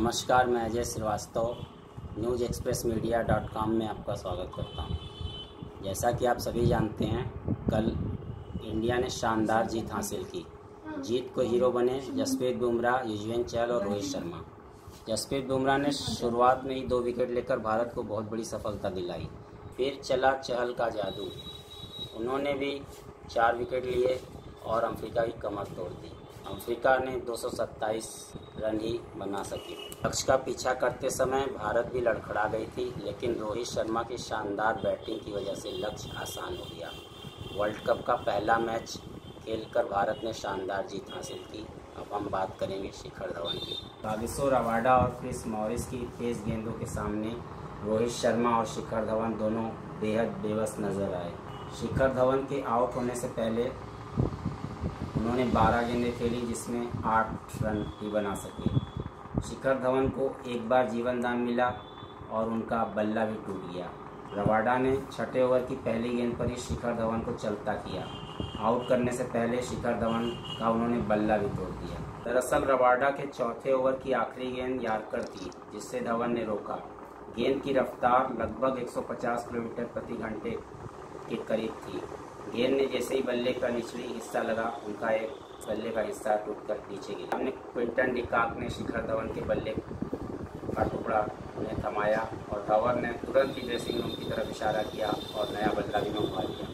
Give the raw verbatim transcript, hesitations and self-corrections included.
नमस्कार, मैं Ajay Srivastava news express media dot com में आपका स्वागत करता हूं। जैसा कि आप सभी जानते हैं, कल इंडिया ने शानदार जीत हासिल की। जीत को हीरो बने जसप्रीत बुमराह, युजवेंद्र चहल और रोहित शर्मा। जसप्रीत बुमराह ने शुरुआत में ही दो विकेट लेकर भारत को बहुत बड़ी सफलता दिलाई। फिर चला चहल का जादू, उन्होंने भी चार विकेट लिए और अफ्रीका की कमर तोड़ दी। अफ्रीका ने दो सौ सत्ताईस रन ही बना सकी। लक्ष्य का पीछा करते समय भारत भी लड़खड़ा गई थी, लेकिन रोहित शर्मा की शानदार बैटिंग की वजह से लक्ष्य आसान हो गया। वर्ल्ड कप का पहला मैच खेलकर भारत ने शानदार जीत हासिल की। अब हम बात करेंगे शिखर धवन की। कागिसो रबाडा और क्रिस मॉरिस की तेज गेंदों के सामने रोहित शर्मा और शिखर धवन दोनों बेहद बेबस नजर आए। शिखर धवन के आउट होने से पहले उन्होंने बारह गेंदें खेली, जिसमें आठ रन ही बना सके। शिखर धवन को एक बार जीवन दान मिला और उनका बल्ला भी टूट गया। रबाडा ने छठे ओवर की पहली गेंद पर ही शिखर धवन को चलता किया। आउट करने से पहले शिखर धवन का उन्होंने बल्ला भी तोड़ दिया। दरअसल रबाडा के चौथे ओवर की आखिरी गेंद यार्कर थी, जिससे धवन ने रोका। गेंद की रफ्तार लगभग एक सौ पचास किलोमीटर प्रति घंटे के करीब थी। गेंद ने जैसे ही बल्ले का निचली हिस्सा लगा, उनका एक बल्ले का हिस्सा टूटकर नीचे गिरा। हमने क्विंटन डिकॉक ने शिखर धवन के बल्ले का टुकड़ा उन्हें थमाया और धवन ने तुरंत ही ड्रेसिंग रूम की तरफ इशारा किया और नया बल्ला भी मंगवा लिया।